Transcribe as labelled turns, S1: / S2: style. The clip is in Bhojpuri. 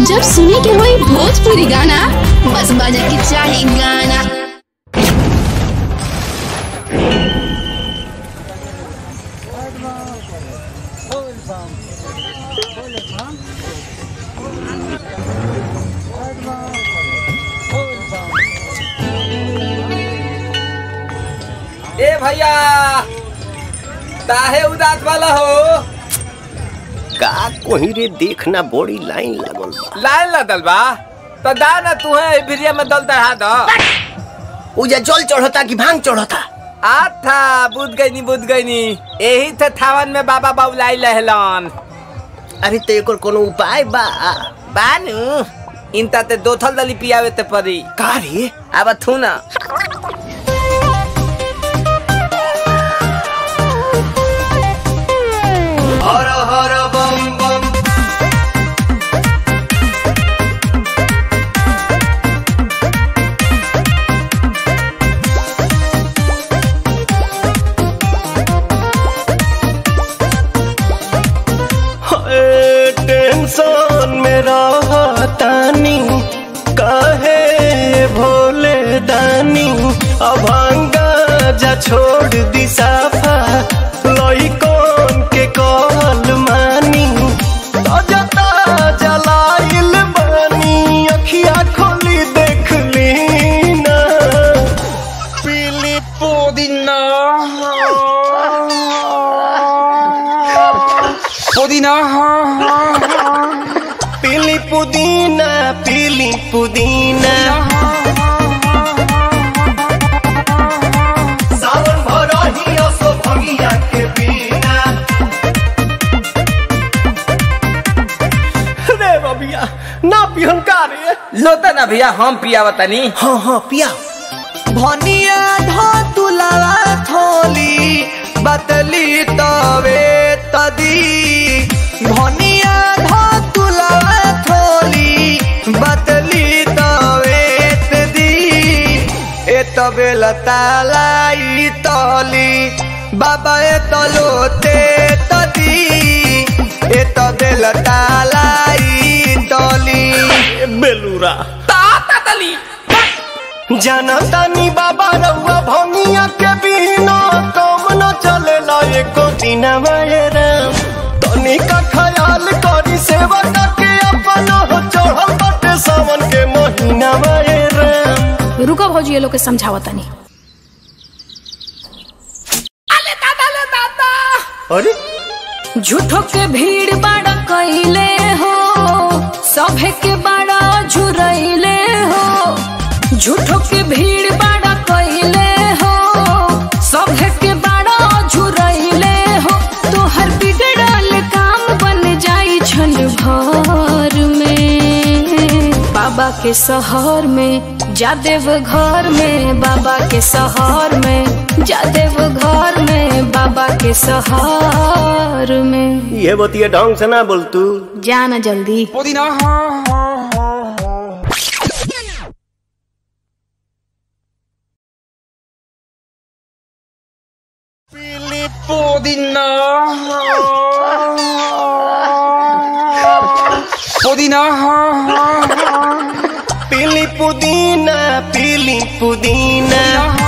S1: जब सुने के होई भोजपुरी गाना, बस बजे के चाही गाना।
S2: ए भैया, काहे उदास वाला हो?
S3: का कोही रे, देखना बड़ी लाइन लगल बा।
S2: लाइन लगल बा तो दा ना, तू है भिरिया में दल चढ़ा दो।
S3: उजा जल चढ़ता कि भांग चढ़ता?
S2: आथा बुझ गई नी यही थे थावन में बाबा बाबुलाई लहलन।
S3: अरे तो एकर कोनो उपाय बा?
S2: बानू इनता ते दो थल दली पियावे ते परी।
S3: का रे?
S2: अब थू ना।
S3: हर हर बम बम। टेंशन में रहतानी काहे भोले दानी, अभांगा जा छोड़ दी साफा, लइकन के कहल मानी, ताजा ताजा लाइल बानी, अखिया खोली देख ली ना, पीली पुदीना
S2: पुदीना
S3: पीली पुदीना पीली पुदीना, सावन भरही असो भंगिया के बिना। रे बबिया ना पिहन का रे?
S2: लोता ना भैया, हम पिया बतानी।
S3: हाँ हाँ पिया।
S4: भनिया धो तुलावा थोली बतली तवे तदी, भनिया धो तुलावा थोली बतली तवे तदी, ए तबे लतालाई तली बाबा ए तलोते तदी, ए तबे लतालाई तली
S3: बेलूरा
S2: ताता तली
S3: जनतानी बाबा रउआ भंगिया के बिना काम न चलेला एको दिन राम, तनी का ख्याल करी सेवा के अपन हो, चढ़ल बाटे सावन के महीना राम।
S1: रुको भौजी, ये लोग के समझावतानी।
S2: अले दादा
S3: अरे
S1: झूठो के भीड़ बड़ा कइले हो, सभे के बड़ा झुरइले हो, झूठो के भीड़ बड़ा कइले हो, सभे के बड़ा झुरइले हो, तोहर बिगड़ल काम बन जाई छन भर में, बाबा के शहर में जादेव घर में, बाबा के शहर में जादेव घर में, बाबा के शहर में।
S3: ये बतिया ढंग से ना बोल तू,
S1: जाना जल्दी।
S2: पुदीना पीली पुदीना पुदीना
S3: पीली पुदीना पीली पुदीना।